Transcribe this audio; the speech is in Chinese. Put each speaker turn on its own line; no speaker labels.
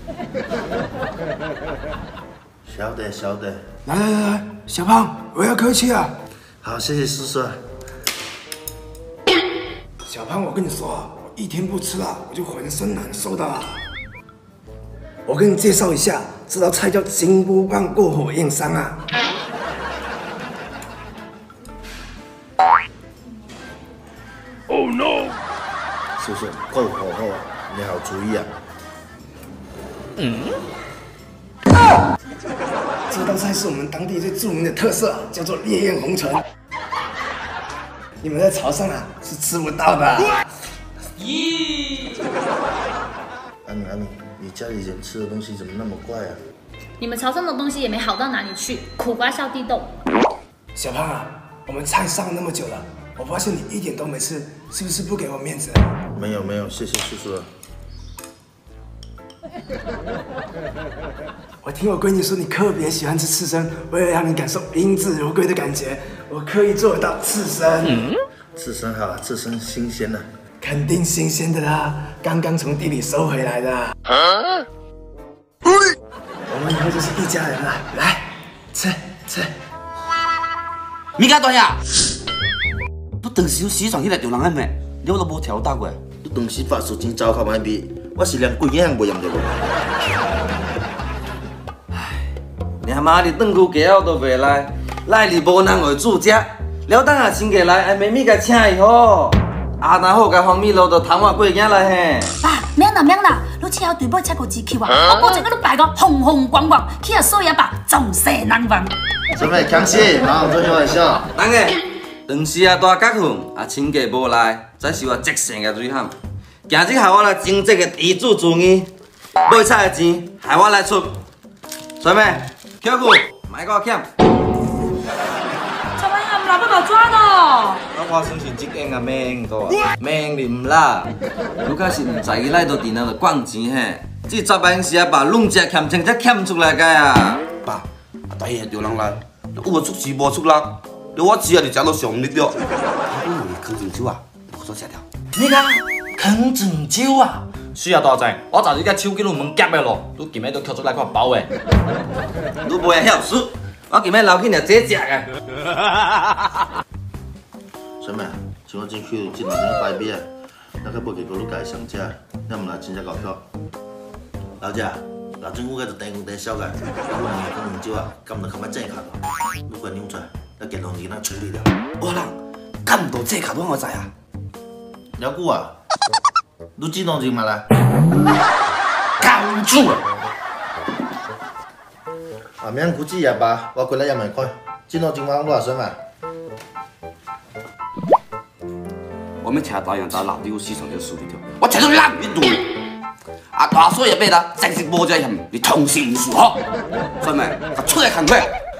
晓得晓得。
来，小胖，不要客气啊。
好，谢谢叔叔。
小胖，我跟你说，我一天不吃了，我就浑身难受的。我给你介绍一下，这道菜叫金箍棒过火焰山啊。Oh no！
叔叔，够火候啊，你好主意啊。
这道菜是我们当地最著名的特色，叫做烈焰红唇。你们在潮汕啊是吃不到的。
咦？
阿米，你家里人吃的东西怎么那么怪啊？
你们潮汕的东西也没好到哪里去，苦瓜烧地豆。
小胖啊，我们菜上那么久了，我发现你一点都没吃，是不是不给我面子？
没有，谢谢叔叔。
我听我闺女说你特别喜欢吃刺身，为了让你感受宾至如归的感觉，我刻意做到刺身。
刺身好，刺身新鲜的。
肯定新鲜的啦，刚刚从地里收回来的。我们以后就是一家人了，来吃。
咪家大爷，不当时时常起来钓人的咩？你我都无调到过。
你当时法术真糟糕，歹比，我是连鬼影都袂验着过。
你妈的转去家都袂来，来哩无人会煮食，了等下亲家来，爱妹妹甲请伊好。啊，那好，甲黄米露就汤碗过囝来嘿。
爸，免啦，你请我对尾吃过几口啊？我保证我摆个风风光光，去啊所以爸总是难忘。
什么强势？马上做开玩笑。
当个，当时啊大觉困，啊亲家无来，再是我即生个水喊。今日害我来争这个地主之义，买菜的钱害我来出。水妹，跳舞，卖给我欠。
怎么样，老爸爸抓的？
我相信这间啊免个，免啉啦。如果是唔知伊来到电脑就管钱嘿，这10万是啊把弄只欠钱才欠出来个啊。
爸，大爷钓人来，有出钱无出力，我吃啊就食到上力了。我问你坑泉州啊，我做吃条。
你讲坑泉州啊？是啊，大仔，我昨日甲手机都门夹的咯，你今日都捡出来看包的。你袂晓事，我今日留起来这食的。
什么？像我真去这两年摆米啊，那个不给个你家上车，要唔来真正搞票。老姐，老政府个就地公地小个，我两个可能少啊，咁就看乜正卡咯。你快扭出来，那给农民那处理了。
我人咁多这卡都我知啊。
了久啊，你几多钱嘛来？
搞住啊！
啊，免估计呀吧，我过来也没看，几多钱嘛多少钱嘛？
我们吃大洋在老丢市场就输一条，我吃到烂一堆。啊，大嫂也买啦，真是无这样，你同情无数吼，所以咪，出来看快。